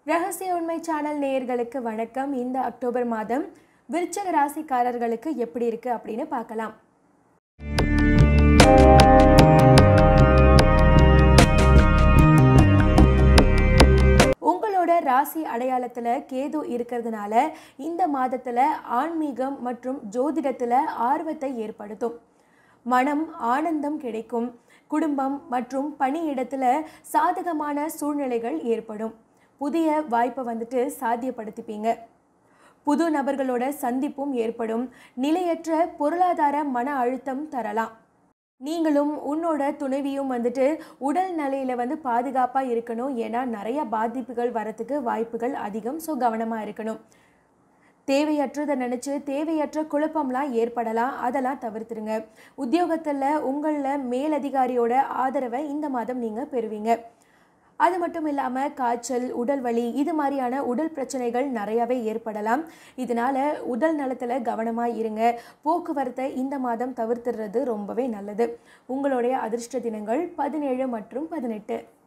ரகசிய உண்மை சேனல் நேயர்களுக்கு வணக்கம். இந்த அக்டோபர் மாதம் விருச்சிக ராசிக்காரர்களுக்கு எப்படி இருக்கு அப்படின்னு பார்க்கலாம். உங்களோட ராசி அடையாளத்தில் கேது இருக்கிறதுனால இந்த மாதத்தில் ஆன்மீகம் மற்றும் ஜோதிடத்தில் ஆர்வத்தை ஏற்படுத்தும். மனம் ஆனந்தம் கிடைக்கும். குடும்பம் மற்றும் பணியிடத்தில் சாதகமான சூழ்நிலைகள் ஏற்படும். புதிய வாய்ப்பை சாத்தியப்படுத்திப்பீங்க. புது நபர்களோட சந்திப்பும் ஏற்படும். நிலையற்ற பொருளாதார மன அழுத்தம் தரலாம். நீங்களும் உன்னோட துணைவியும் உடல் நிலையில் பாதுகாப்பாக இருக்கணும். ஏன்னா நிறைய பாதிப்புகள் வரத்துக்கு வாய்ப்புகள் அதிகம். ஸோ கவனமாக இருக்கணும். தேவையற்றதை நினச்சி தேவையற்ற குழப்பம்லாம் ஏற்படலாம். அதெல்லாம் தவிர்த்துருங்க. உத்தியோகத்தில் உங்களில் மேலதிகாரியோட ஆதரவை இந்த மாதம் நீங்கள் பெறுவீங்க. அது மட்டும் இல்லாமல் காய்ச்சல், உடல் வலி, இது மாதிரியான உடல் பிரச்சனைகள் நிறையாவே ஏற்படலாம். இதனால் உடல் நலத்தில் கவனமாக இருங்க. போக்குவரத்தை இந்த மாதம் தவிர்த்துடுறது ரொம்பவே நல்லது. உங்களுடைய அதிர்ஷ்ட தினங்கள் 17 மற்றும் 18.